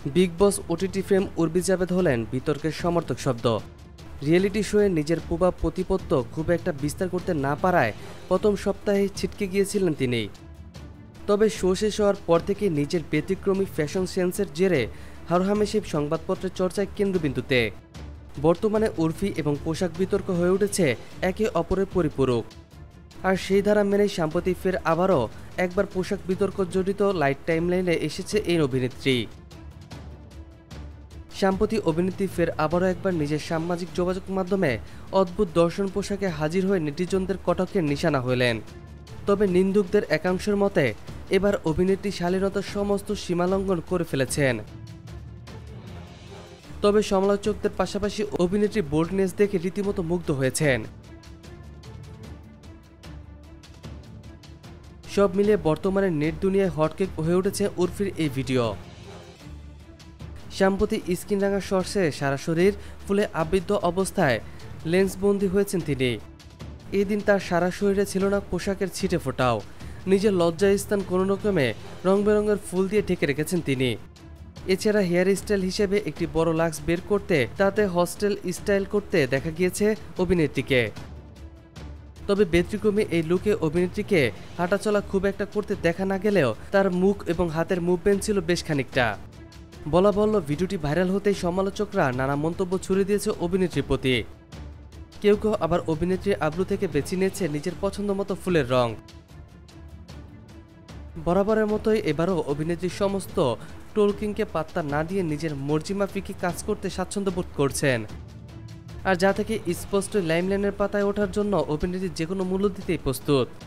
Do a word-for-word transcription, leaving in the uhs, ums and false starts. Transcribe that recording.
Big Boss OTT fame Urfi Javed হলেন বিতর্কের সমর্থক শব্দ। রিয়েলিটি শোয়ে নিজের প্রভাব প্রতিপত্তি খুব একটা বিস্তার করতে না পারায় প্রথম সপ্তাহেই ছিটকে গিয়েছিলেন তিনি। তবে শো শেষ হওয়ার পর থেকে নিজের ব্যতিক্রমী ফ্যাশন সেন্সের জেরে হরহামেশা সংবাদপত্রের চর্চায় কেন্দ্রবিন্দুতে। বর্তমানে উর্ফি এবং পোশাক বিতর্ক হয়ে উঠেছে একে অপরের পরিপূরক। আর সেই ধারা মেনেই সাম্প্রতিক ফের আবারও একবার পোশাক বিতর্ক জড়িত লাইট টাইমলাইনে এসেছে এই অভিনেত্রী। সাম্প্রতিক অভিনেত্রী ফের আবারও একবার নিজের সামাজিক যোগাযোগ মাধ্যমে অদ্ভুত দর্শন পোশাকে হাজির হয়ে নেটিজনদের কটাক্ষের নিশানা হলেন। তবে নিন্দুকদের একাংশের মতে এবার অভিনেত্রী শালীনতার সমস্ত সীমালঙ্ঘন করে ফেলেছেন। তবে সমালোচকদের পাশাপাশি অভিনেত্রী বোল্ডনেস দেখে রীতিমতো মুগ্ধ হয়েছেন। সব মিলিয়ে বর্তমানে নেট দুনিয়ায় হটকেক হয়ে উঠেছে উর্ফির এই ভিডিও। সাম্প্রতিক স্ক্রিন রাঙা শর্টসে সারা শরীর ফুলে আবৃত অবস্থায় লেন্সবন্দি হয়েছেন তিনি। এই দিন তার সারা শরীরে ছিল না পোশাকের ছিটে ফোটাও। নিজের লজ্জার স্থান কোনো রকমে রং বেরঙের ফুল দিয়ে ঢেকে রেখেছেন তিনি। এছাড়া হেয়ার স্টাইল হিসেবে একটি বড় লাক্স বের করতে তাতে হস্টেল স্টাইল করতে দেখা গিয়েছে অভিনেত্রীকে। তবে ব্যতিক্রমী এই লুকে অভিনেত্রীকে হাঁটাচলা খুব একটা করতে দেখা না গেলেও তার মুখ এবং হাতের মুভমেন্ট ছিল বেশ খানিকটা। বলা বলল, ভিডিওটি ভাইরাল হতেই সমালোচকরা নানা মন্তব্য ছুড়ে দিয়েছে অভিনেত্রীর প্রতি। কেউ কেউ আবার অভিনেত্রীর আব্রু থেকে বেছে নিয়েছে নিজের পছন্দ মতো ফুলের রং। বরাবরের মতোই এবারও অভিনেত্রীর সমস্ত টোলকিংকে পাত্তা না দিয়ে নিজের মর্জিমাফিকে কাজ করতে স্বাচ্ছন্দ্য বোধ করছেন। আর যা থেকে স্পষ্ট লাইমলাইনের পাতায় ওঠার জন্য অভিনেত্রী যে কোনো মূল্য দিতেই প্রস্তুত।